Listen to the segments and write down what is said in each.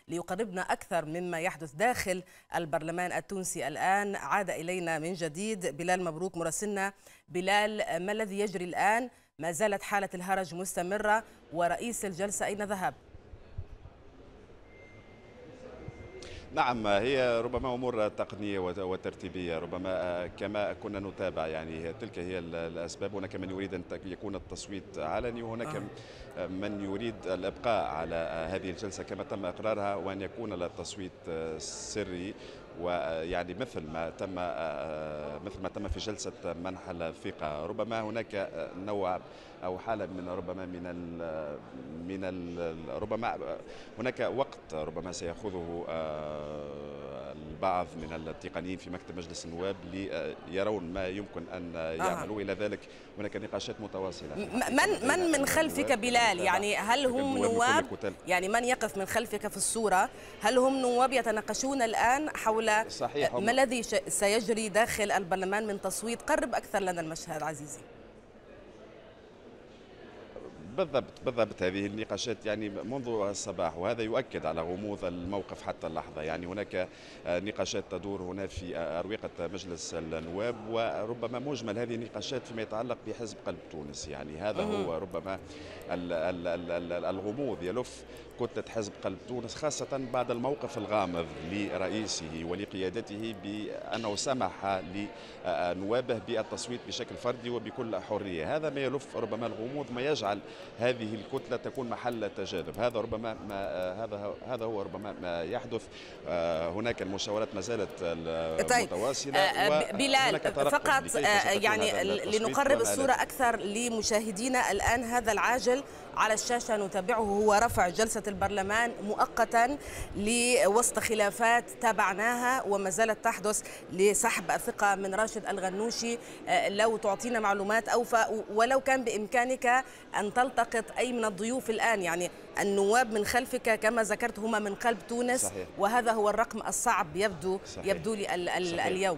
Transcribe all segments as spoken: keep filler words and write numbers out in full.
ليقربنا أكثر مما يحدث داخل البرلمان التونسي الآن. عاد إلينا من جديد بلال مبروك مراسلنا. بلال، ما الذي يجري الآن؟ ما زالت حالة الهرج مستمرة، ورئيس الجلسة أين ذهب؟ نعم، هي ربما أمور تقنية وترتيبية، ربما كما كنا نتابع، يعني تلك هي الأسباب. هناك من يريد أن يكون التصويت علني، وهناك آه. من يريد الإبقاء على هذه الجلسة كما تم إقرارها، وأن يكون التصويت سري، ويعني مثل ما تم مثل ما تم في جلسة منح الثقة. ربما هناك نوع أو حالة من ربما من ال من ال ربما هناك وقت ربما سيأخذه البعض من التقنيين في مكتب مجلس النواب ليرون ما يمكن أن يعملوا. آه. إلى ذلك هناك نقاشات متواصلة. من من من خلفك بلال؟ يعني هل هم نواب، يعني من يقف من خلفك في الصورة، هل هم نواب يتناقشون الآن حول صحيح ما الذي سيجري داخل البرلمان من تصويت؟ قرب أكثر لنا المشهد عزيزي. بالضبط بالضبط هذه النقاشات يعني منذ الصباح، وهذا يؤكد على غموض الموقف حتى اللحظة. يعني هناك نقاشات تدور هنا في أروقة مجلس النواب، وربما مجمل هذه النقاشات فيما يتعلق بحزب قلب تونس. يعني هذا هو ربما الغموض يلف كتلة حزب قلب تونس، خاصة بعد الموقف الغامض لرئيسه ولقيادته بأنه سمح لنوابه بالتصويت بشكل فردي وبكل حرية. هذا ما يلف ربما الغموض، ما يجعل هذه الكتلة تكون محل تجاذب. هذا ربما ما هذا هذا هو ربما ما يحدث. هناك المشاورات ما زالت متواصلة. بلال، فقط يعني لنقرب الصورة أكثر لمشاهدينا الآن، هذا العاجل على الشاشة نتابعه هو رفع جلسة البرلمان مؤقتا لوسط خلافات تابعناها وما زالت تحدث لسحب الثقة من راشد الغنوشي. لو تعطينا معلومات أوفى، ولو كان بإمكانك أن تلتقط أي من الضيوف الآن. يعني النواب من خلفك كما ذكرت هما من قلب تونس. صحيح. وهذا هو الرقم الصعب يبدو صحيح. يبدو لي ال ال صحيح. اليوم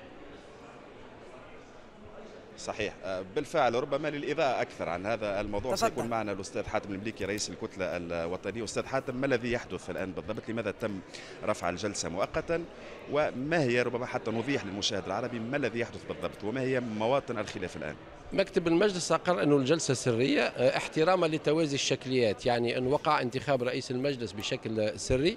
صحيح بالفعل. ربما للإضاءة أكثر عن هذا الموضوع تفضل. سيكون معنا الأستاذ حاتم المليكي رئيس الكتلة الوطنية. أستاذ حاتم، ما الذي يحدث الآن بالضبط؟ لماذا تم رفع الجلسة مؤقتا؟ وما هي ربما حتى نوضح للمشاهد العربي ما الذي يحدث بالضبط، وما هي مواطن الخلاف الآن؟ مكتب المجلس أقر أن الجلسة سرية احتراما لتوازي الشكليات، يعني أن وقع انتخاب رئيس المجلس بشكل سري،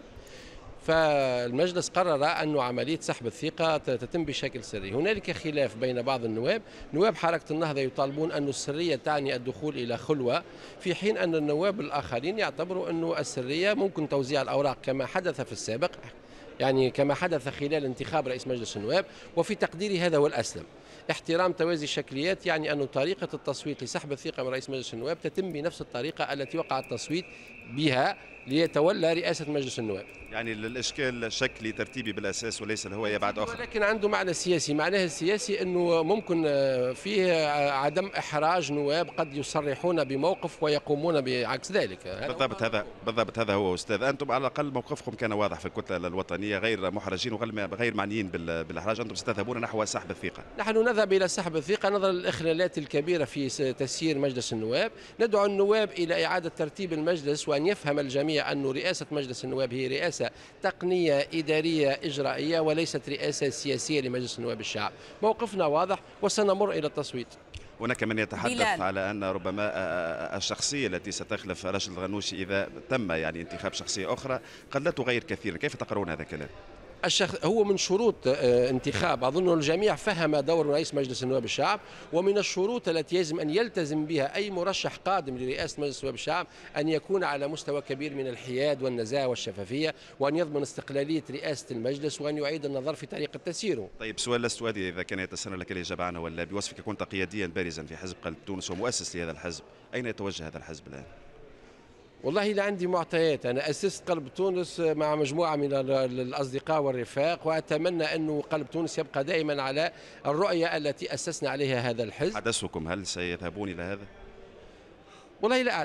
فالمجلس قرر أن عملية سحب الثقة تتم بشكل سري. هنالك خلاف بين بعض النواب، نواب حركة النهضة يطالبون أن السرية تعني الدخول إلى خلوة، في حين أن النواب الآخرين يعتبروا أن السرية ممكن توزيع الأوراق كما حدث في السابق، يعني كما حدث خلال انتخاب رئيس مجلس النواب، وفي تقديري هذا هو الأسلم. احترام توازي الشكليات يعني أن طريقة التصويت لسحب الثقة من رئيس مجلس النواب تتم بنفس الطريقة التي وقع التصويت بها ليتولى رئاسة مجلس النواب. يعني الإشكال شكلي ترتيبي بالأساس وليس الهوية بعد أخرى. ولكن عنده معنى سياسي، معناه السياسي أنه ممكن فيه عدم إحراج نواب قد يصرحون بموقف ويقومون بعكس ذلك. بالضبط هذا بالضبط هذا هو أستاذ. أنتم على الأقل موقفكم كان واضح في الكتلة الوطنية، غير محرجين وغير معنيين بالإحراج، أنتم ستذهبون نحو سحب الثقة. نحن نذهب إلى سحب الثقة نظرا للإخلالات الكبيرة في تسيير مجلس النواب. ندعو النواب إلى إعادة ترتيب المجلس، وأن يفهم الجميع أن رئاسة مجلس النواب هي رئاسة تقنية إدارية إجرائية وليست رئاسة سياسية لمجلس النواب الشعب. موقفنا واضح وسنمر إلى التصويت. هناك من يتحدث بلال. على أن ربما الشخصية التي ستخلف راشد الغنوشي إذا تم يعني انتخاب شخصية أخرى قد لا تغير كثيرا، كيف تقرون هذا الكلام؟ الشخص هو من شروط انتخاب، أظن الجميع فهم دور رئيس مجلس النواب الشعب، ومن الشروط التي يجب أن يلتزم بها أي مرشح قادم لرئاسة مجلس النواب الشعب أن يكون على مستوى كبير من الحياد والنزاهة والشفافية، وأن يضمن استقلالية رئاسة المجلس، وأن يعيد النظر في طريقة تسييره. طيب سؤال لست أدري إذا كان يتسنى لك الإجابة عنه ولا. بوصفك كنت قياديا بارزا في حزب قلب تونس ومؤسس لهذا الحزب، أين يتوجه هذا الحزب الآن؟ والله لا عندي معطيات. أنا أسست قلب تونس مع مجموعة من الأصدقاء والرفاق، وأتمنى أن قلب تونس يبقى دائما على الرؤية التي أسسنا عليها هذا الحزب. حدثكم هل سيذهبون إلى هذا؟ والله لا أعلم.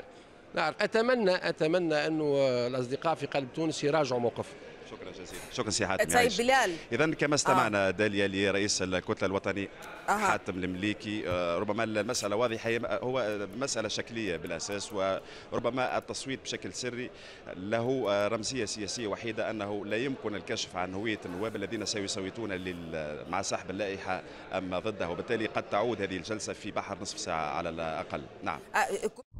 نعم، اتمنى اتمنى انه الاصدقاء في قلب تونس يراجعوا موقفهم. شكرا جزيلا. شكرا سي حاتم. طيب بلال، اذا كما استمعنا آه. داليا لرئيس الكتله الوطنيه آه. حاتم المليكي، ربما المساله واضحه، هو مساله شكليه بالاساس، وربما التصويت بشكل سري له رمزيه سياسيه وحيده، انه لا يمكن الكشف عن هويه النواب الذين سيصوتون مع سحب اللائحه ام ضدها، وبالتالي قد تعود هذه الجلسه في بحر نصف ساعه على الاقل. نعم.